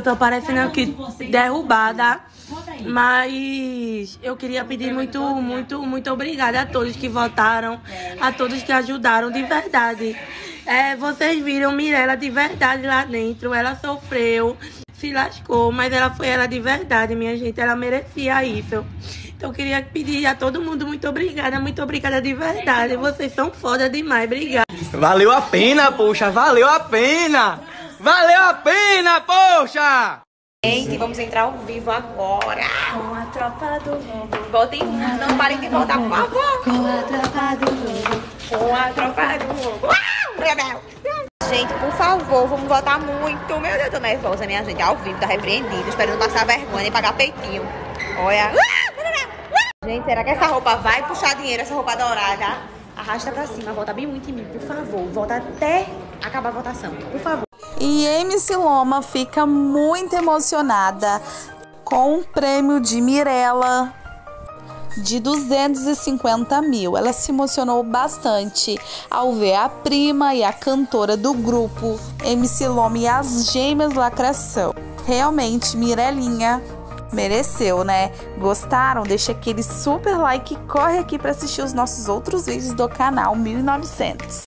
Eu tô parecendo aqui derrubada, mas eu queria pedir muito obrigada a todos que votaram, a todos que ajudaram de verdade. Vocês viram Mirella de verdade lá dentro, ela sofreu, se lascou, mas ela foi ela de verdade, minha gente, ela merecia isso. Então eu queria pedir a todo mundo muito obrigada de verdade, vocês são foda demais, obrigada. Valeu a pena, poxa, valeu a pena! Valeu a pena, poxa! Gente, vamos entrar ao vivo agora. Com a tropa do mundo. Voltem, não parem de voltar, por favor. Com a tropa do mundo. Com a tropa do mundo. Gente, por favor, vamos votar muito. Meu Deus, eu tô nervosa, minha gente. Ao vivo, tá repreendido, esperando passar vergonha e pagar peitinho. Olha. Gente, será que essa roupa vai puxar dinheiro, essa roupa dourada? Arrasta pra cima, volta bem muito em mim, por favor. Volta até acabar a votação, por favor. E MC Loma fica muito emocionada com o prêmio de Mirella de 250 mil. Ela se emocionou bastante ao ver a prima e a cantora do grupo MC Loma e as Gêmeas Lacração. Realmente, Mirelinha mereceu, né? Gostaram? Deixa aquele super like e corre aqui para assistir os nossos outros vídeos do canal 1900.